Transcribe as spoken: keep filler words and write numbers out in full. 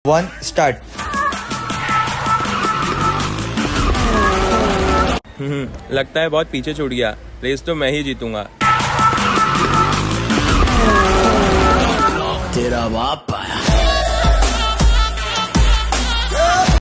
One start. लगता है बहुत पीछे छूट गया। रेस तो मैं ही जीतूंगा। तेरा बाप आया।